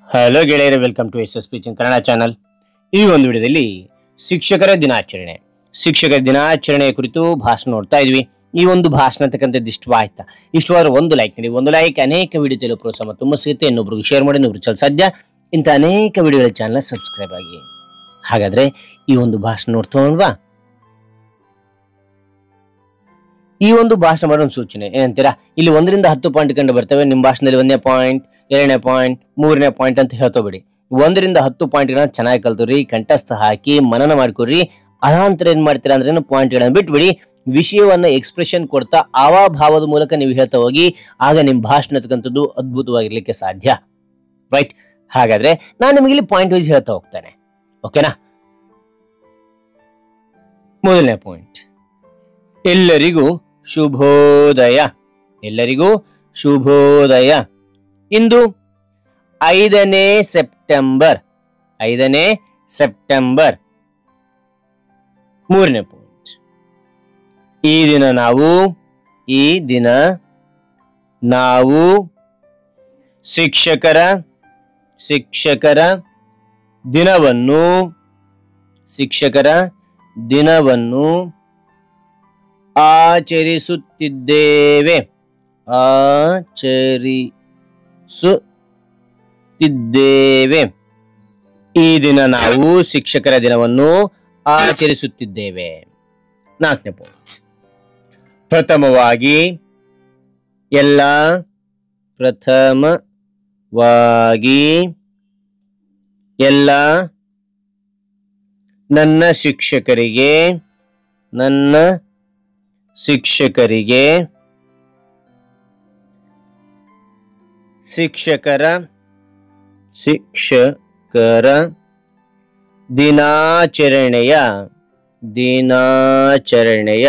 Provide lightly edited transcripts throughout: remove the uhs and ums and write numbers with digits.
Hello ಗೆಳೆಯರೆ, welcome to SS teaching Kannada channel. ಈ ಒಂದು ವಿಡಿಯೋದಲ್ಲಿ ಶಿಕ್ಷಕರ ದಿನಾಚರಣೆ ಕುರಿತು ಭಾಷಣ ನೋಡ್ತಾ ಇದ್ವಿ. ಈ ಒಂದು ಭಾಷಣ ಅಂತಕ್ಕಂಥದ್ದು ಇಷ್ಟವಾಯ್ತಾ? ಇಷ್ಟವಾದ್ರೆ ಒಂದು ಲೈಕ್ ನೀಡಿ. ಒಂದು ಲೈಕ್ ಅನೇಕ ವಿಡಿಯೋ ತಿಳಿಯೋ ಪ್ರೋತ್ಸಾಹ ತುಂಬ ಸಿಗುತ್ತೆ. ಇನ್ನೊಬ್ರಿಗೆ ಶೇರ್ ಮಾಡಿ, ಇನ್ನೊಬ್ರು ಚಲ ಸಾಧ್ಯ. ಇಂಥ ಅನೇಕ ವಿಡಿಯೋಗಳ ಚಾನಲ್ ಸಬ್ಸ್ಕ್ರೈಬ್ ಆಗಿ. ಹಾಗಾದ್ರೆ ಈ ಒಂದು ಭಾಷಣ ನೋಡ್ತೋಲ್ವಾ? ಈ ಒಂದು ಭಾಷಣ ಮಾಡೋ ಒಂದು ಸೂಚನೆ ಏನಂತೀರಾ? ಇಲ್ಲಿ 1 ರಿಂದ 10 ಪಾಯಿಂಟ್ ಕಂಡು ಬರ್ತವೆ. ನಿಮ್ಮ ಭಾಷಣದಲ್ಲಿ 1ನೇ ಪಾಯಿಂಟ್, 2ನೇ ಪಾಯಿಂಟ್, 3ನೇ ಪಾಯಿಂಟ್ ಅಂತ ಹೇಳ್ತೋಬೇಡಿ. 1 ರಿಂದ 10 ಪಾಯಿಂಟ್ಗಳನ್ನ ಚೆನ್ನಾಗಿ ಕಲ್ತೋರಿ, ಕಂಠಸ್ಥ ಹಾಕಿ ಮನನ ಮಾಡ್ಕೊಡ್ರಿ. ಅದಾಂತರ ಏನ್ ಮಾಡ್ತೀರಾ ಅಂದ್ರೆ ಪಾಯಿಂಟ್ಗಳನ್ನ ಬಿಟ್ಬಿಡಿ. ವಿಷಯವನ್ನ ಎಕ್ಸ್ಪ್ರೆಷನ್ ಕೊಡ್ತಾ ಆವಾಭಾವದ ಮೂಲಕ ನೀವು ಹೇಳ್ತಾ ಹೋಗಿ. ಆಗ ನಿಮ್ಮ ಭಾಷಣ ಅಂತಕ್ಕಂಥದ್ದು ಅದ್ಭುತವಾಗಿರ್ಲಿಕ್ಕೆ ಸಾಧ್ಯ. ರೈಟ್? ಹಾಗಾದ್ರೆ ನಾನು ನಿಮಗೆ ಇಲ್ಲಿ ಪಾಯಿಂಟ್ ವೈಸ್ ಹೇಳ್ತಾ ಹೋಗ್ತೇನೆ. ಓಕೆನಾ? ಮೊದಲನೇ ಪಾಯಿಂಟ್, ಎಲ್ಲರಿಗೂ ಶುಭೋದಯ. ಎಲ್ಲರಿಗೂ ಶುಭೋದಯ. ಇಂದು 5ನೇ ಸೆಪ್ಟೆಂಬರ್. 5ನೇ ಸೆಪ್ಟೆಂಬರ್. 3ನೇ ಪಾಯಿಂಟ್, ಈ ದಿನ ನಾವು ಶಿಕ್ಷಕರ ದಿನವನ್ನು ಆಚರಿಸುತ್ತಿದ್ದೇವೆ. ಈ ದಿನ ನಾವು ಶಿಕ್ಷಕರ ದಿನವನ್ನು ಆಚರಿಸುತ್ತಿದ್ದೇವೆ. 4ನೇ ಪಾಯಿಂಟ್, ಪ್ರಥಮವಾಗಿ ಎಲ್ಲ ನನ್ನ ಶಿಕ್ಷಕರಿಗೆ ಶಿಕ್ಷಕರ ದಿನಾಚರಣೆಯ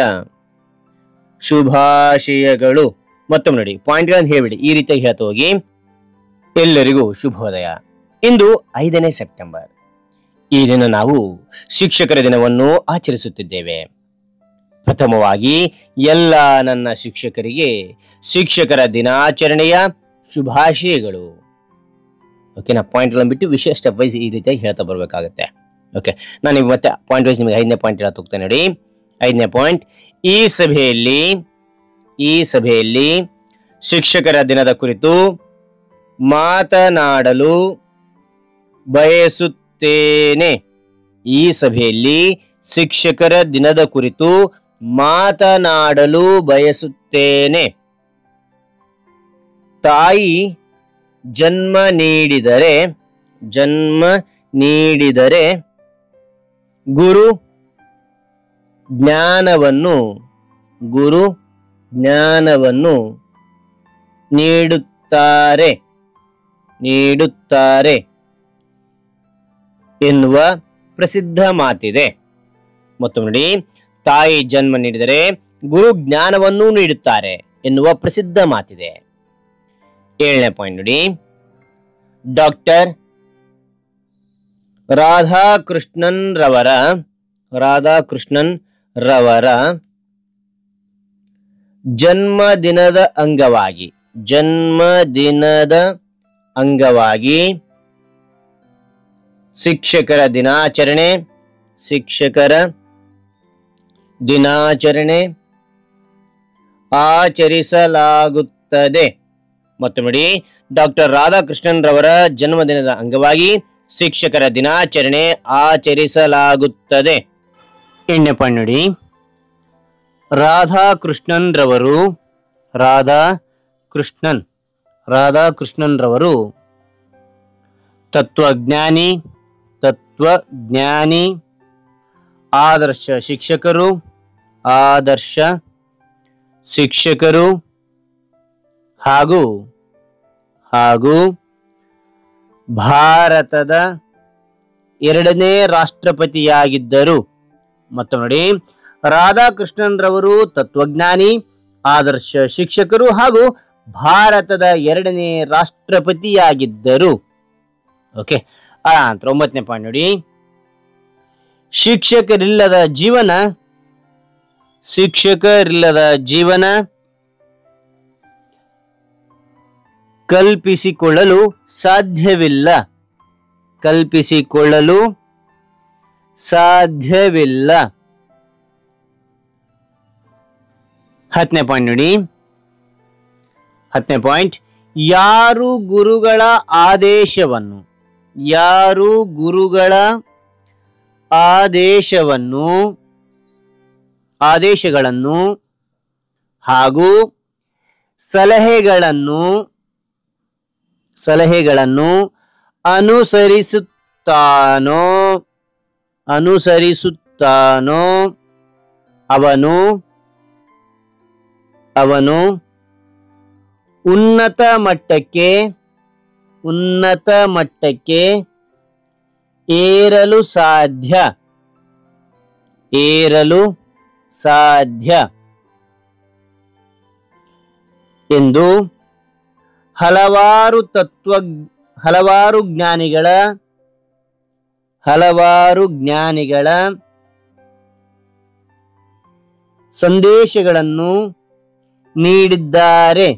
ಶುಭಾಶಯಗಳು. ಮತ್ತೊಮ್ಮೆ ನೋಡಿ, ಪಾಯಿಂಟ್ಗಳನ್ನು ಹೇಳ್ಬಿಡಿ. ಈ ರೀತಿಯಾಗಿ ಹೇಳ್ತಾ ಹೋಗಿ. ಎಲ್ಲರಿಗೂ ಶುಭೋದಯ. ಇಂದು 5ನೇ ಸೆಪ್ಟೆಂಬರ್. ಈ ದಿನ ನಾವು ಶಿಕ್ಷಕರ ದಿನವನ್ನು ಆಚರಿಸುತ್ತಿದ್ದೇವೆ. ಪ್ರಥಮವಾಗಿ ಎಲ್ಲ ನನ್ನ ಶಿಕ್ಷಕರಿಗೆ ಶಿಕ್ಷಕರ ದಿನಾಚರಣೆಯ ಶುಭಾಶಯಗಳು. ಓಕೆನಾ? ಪಾಯಿಂಟ್ಗಳನ್ನು ಬಿಟ್ಟು ವಿಷಯ ಸ್ಟೆಪ್ ವೈಸ್ ಈ ರೀತಿಯಾಗಿ ಹೇಳ್ತಾ ಬರ್ಬೇಕಾಗತ್ತೆ. ಓಕೆ, ನಾನು ಮತ್ತೆ ಪಾಯಿಂಟ್ ವೈಸ್ ನಿಮಗೆ 5ನೇ ಪಾಯಿಂಟ್ ಹೇಳ್ತಾ ಹೋಗ್ತೇನೆ ನೋಡಿ. 5ನೇ ಪಾಯಿಂಟ್, ಈ ಸಭೆಯಲ್ಲಿ ಶಿಕ್ಷಕರ ದಿನದ ಕುರಿತು ಮಾತನಾಡಲು ಬಯಸುತ್ತೇನೆ. ಈ ಸಭೆಯಲ್ಲಿ ಶಿಕ್ಷಕರ ದಿನದ ಕುರಿತು ಮಾತನಾಡಲು ಬಯಸುತ್ತೇನೆ. ತಾಯಿ ಜನ್ಮ ನೀಡಿದರೆ ಗುರು ಜ್ಞಾನವನ್ನು ನೀಡುತ್ತಾರೆ ಎನ್ನುವ ಪ್ರಸಿದ್ಧ ಮಾತಿದೆ. ಮತ್ತೊಮ್ಮೆ ನೋಡಿ, ತಾಯಿ ಜನ್ಮ ನೀಡಿದರೆ ಗುರು ಜ್ಞಾನವನ್ನು ನೀಡುತ್ತಾರೆ ಎನ್ನುವ ಪ್ರಸಿದ್ಧ ಮಾತಿದೆ. 7ನೇ ಪಾಯಿಂಟ್ ನೋಡಿ, ಡಾಕ್ಟರ್ ರಾಧಾಕೃಷ್ಣನ್ ರವರ ಜನ್ಮದಿನದ ಅಂಗವಾಗಿ ಶಿಕ್ಷಕರ ದಿನಾಚರಣೆ ಆಚರಿಸಲಾಗುತ್ತದೆ. ಮತ್ತೊಮ್ಮೆ ಡಾಕ್ಟರ್ ರಾಧಾಕೃಷ್ಣನ್ ರವರ ಜನ್ಮದಿನದ ಅಂಗವಾಗಿ ಶಿಕ್ಷಕರ ದಿನಾಚರಣೆ ಆಚರಿಸಲಾಗುತ್ತದೆ. 8ನೇ ಪಾಯಿಂಟ್ ನೋಡಿ, ರಾಧಾಕೃಷ್ಣನ್ ರವರು ತತ್ವಜ್ಞಾನಿ, ಆದರ್ಶ ಶಿಕ್ಷಕರು ಹಾಗೂ ಭಾರತದ 2ನೇ ರಾಷ್ಟ್ರಪತಿಯಾಗಿದ್ದರು. ಮತ್ತೊಮ್ಮೆ ನೋಡಿ, ರಾಧಾಕೃಷ್ಣನ್ ರವರು ತತ್ವಜ್ಞಾನಿ, ಆದರ್ಶ ಶಿಕ್ಷಕರು ಹಾಗೂ ಭಾರತದ 2ನೇ ರಾಷ್ಟ್ರಪತಿಯಾಗಿದ್ದರು. ಓಕೆ, 9ನೇ ಪಾಯಿಂಟ್ ನೋಡಿ, ಶಿಕ್ಷಕರಿಲ್ಲದ ಜೀವನ ಕಲ್ಪಿಸಿಕೊಳ್ಳಲು ಸಾಧ್ಯವಿಲ್ಲ. ಕಲ್ಪಿಸಿಕೊಳ್ಳಲು ಸಾಧ್ಯವಿಲ್ಲ. 10ನೇ ಪಾಯಿಂಟ್ ನೋಡಿ. 10ನೇ ಪಾಯಿಂಟ್, ಯಾರು ಗುರುಗಳ ಆದೇಶಗಳನ್ನು ಹಾಗೂ ಸಲಹೆಗಳನ್ನು ಅನುಸರಿಸುತ್ತಾನೋ ಅವನು ಉನ್ನತ ಮಟ್ಟಕ್ಕೆ ಏರಲು ಸಾಧ್ಯ ಎಂದು ಹಲವಾರು ಜ್ಞಾನಿಗಳ ಸಂದೇಶಗಳನ್ನು ನೀಡಿದ್ದಾರೆ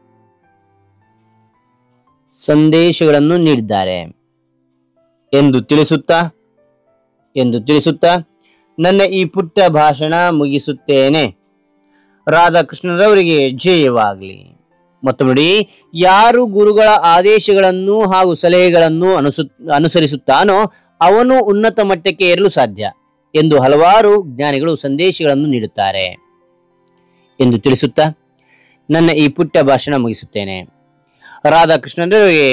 ಎಂದು ತಿಳಿಸುತ್ತಾ ನನ್ನ ಈ ಪುಟ್ಟ ಭಾಷಣ ಮುಗಿಸುತ್ತೇನೆ. ರಾಧಾಕೃಷ್ಣರವರಿಗೆ ಜಯವಾಗಲಿ. ಮತ್ತು ನೋಡಿ, ಯಾರು ಗುರುಗಳ ಆದೇಶಗಳನ್ನು ಹಾಗೂ ಸಲಹೆಗಳನ್ನು ಅನುಸರಿಸುತ್ತಾನೋ ಅವನು ಉನ್ನತ ಮಟ್ಟಕ್ಕೆ ಏರಲು ಸಾಧ್ಯ ಎಂದು ಹಲವಾರು ಜ್ಞಾನಿಗಳು ಸಂದೇಶಗಳನ್ನು ನೀಡುತ್ತಾರೆ ಎಂದು ತಿಳಿಸುತ್ತಾ ನನ್ನ ಈ ಪುಟ್ಟ ಭಾಷಣ ಮುಗಿಸುತ್ತೇನೆ. ರಾಧಾಕೃಷ್ಣರವರಿಗೆ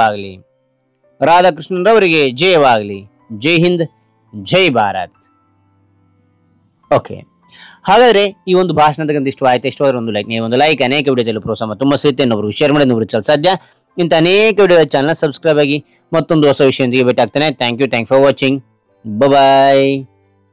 ಜಯವಾಗಲಿ. ಜೈ ಹಿಂದ್, ಜೈ ಭಾರತ್. ಓಕೆ, ಹಾಗಾದ್ರೆ ಈ ಒಂದು ಭಾಷಣದ ಇಷ್ಟವಾದ್ರೆ ಒಂದು ಲೈಕ್, ನೀವು ಒಂದು ಲೈಕ್ ಅನೇಕ ವಿಡಿಯೋದಲ್ಲಿ ಪ್ರೋತ್ಸಾಹ ತುಂಬ ಸಿಗುತ್ತೆ. ಇನ್ನೊಬ್ರು ಶೇರ್ ಮಾಡಿ, ಇನ್ನೊಬ್ರು ಸಾಧ್ಯ. ಇಂಥ ಅನೇಕ ವಿಡಿಯೋ ಚಾನಲ್ ಸಬ್ಸ್ಕ್ರೈಬ್ ಆಗಿ ಮತ್ತೊಂದು ಹೊಸ ವಿಷಯದೊಂದಿಗೆ ಭೇಟಿ ಆಗ್ತಾನೆ. Thank you for watching. Bye.